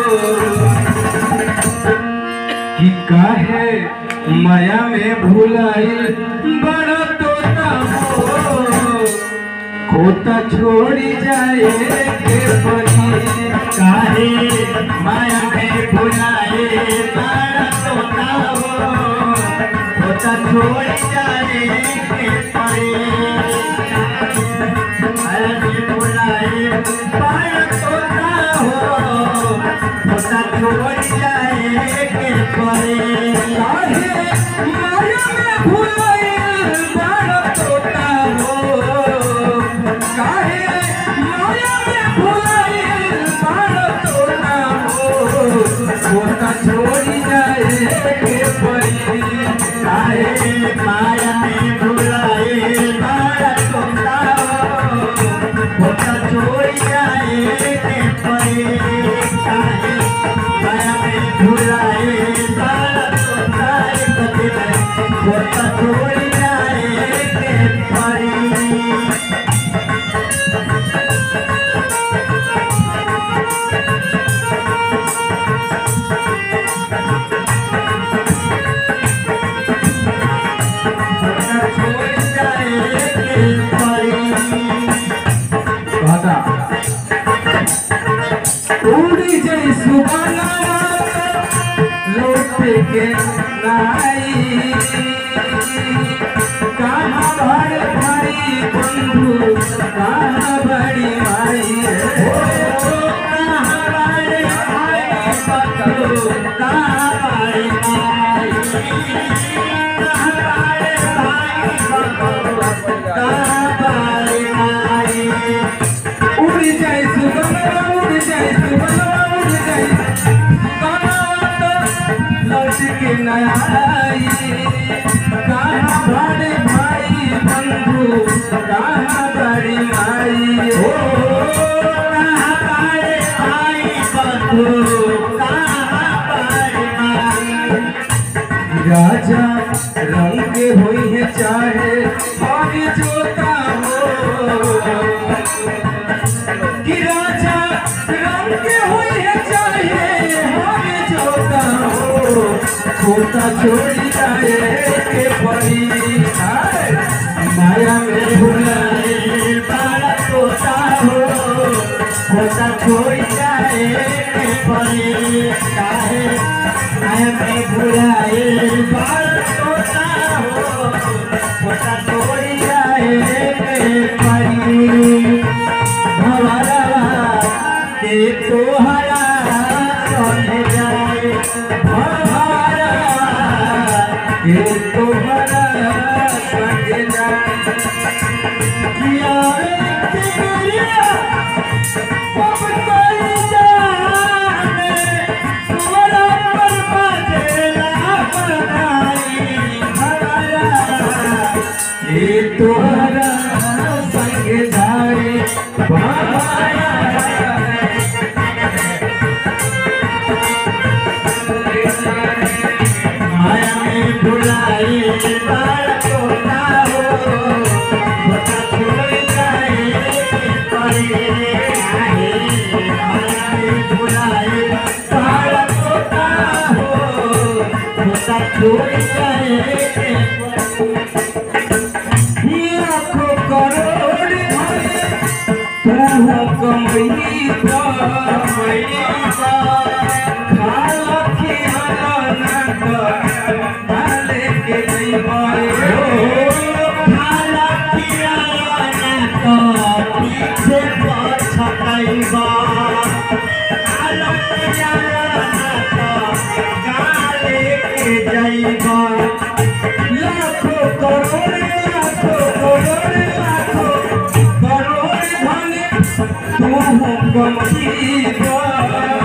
कि काहे माया में भुलाइल बड़ा तोता हो खोता छोड़ी जाए के परी काहे माया में भुलाए बड़ा तोता हो खोता छोड़ी जाए के परी माया में भुलाए बड़ा तोता हो खोता छोड़ी जाए के परी काहे माया में भुलाए बड़ा तोता हो काहे माया में भुलाए बड़ा तोता हो खोता छोड़ी जाए के परी काहे माया में भुलाए बड़ा तोता हो खोता छोड़ी जाए के परी काहे माया में भुलाए बड़ा तोता खोता छोड़ी जाए के परी उड़ी जई सुबह लौट के नाई कहाँ बड़े भाई बंधु कहाँ बड़ी माई कहाँ बड़े भाई बंधु कहाँ बड़ी माई कहाँ बड़े भाई बंधु कहाँ बड़ी माई उड़ी जाए सुबह उड़ जाए सुबह उड़ जाए लौट के नई कहाँ बड़े भाई बंधु कहाँ बड़ी माई हो कहाँ बड़े भाई बंधु कहाँ बड़ी माई राजा रंग के हुई है चाहे और जोता हो कि राजा रंग के हुई है चाहे हमें जोता हो खोता छोड़ी जाए के परी माया में भुलाए बड़ा तोता हो खोता छोड़ी जाए के परी काहे माया में भुलाए बड़ा तोता हो खोता छोड़ी जाए के परी के तोहरा संग जाए भवरा के तोहरा संग जाए यार तेरिया सब कोई जाने तोहरा पर बजेला बनाई भवरा के तोहरा संग जाए भवरा भुलाए बड़ा तोता हो खोता छोड़ी जाए परी काहे माया में भुलाए बड़ा तोता हो खोता छोड़ी जाए लाखों करोड़ धन तू कमई खाला खियाना पीछे पछतैबा गाले के जैबा लाखों करोड़ धन तू गमगीबा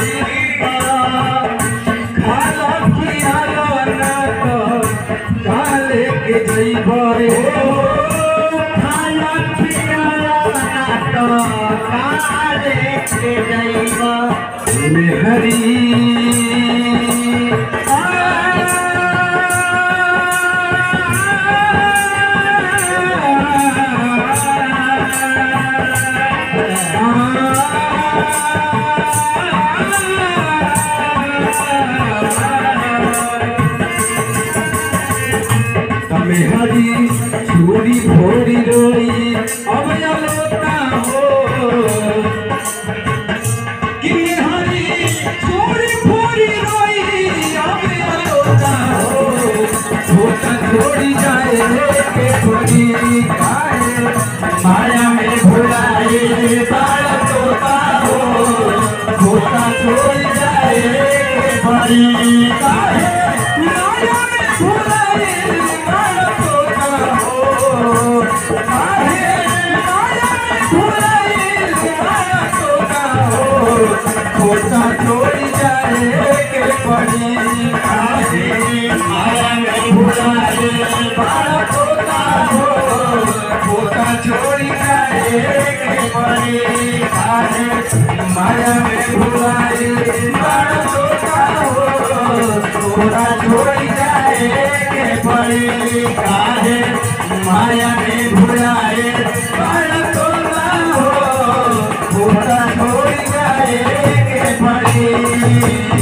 खोता छोड़ी जाए के पड़ी काहे माया में भुलाए बड़ा खोता हो खोता छोड़ी जाए के पड़ी काहे माया में भुलाए बड़ा खोता हो खोता छोड़ी जाए के पड़ी काहे माया में भुलाए बड़ा खोता हो खोता छोड़ी जाए के पड़ी।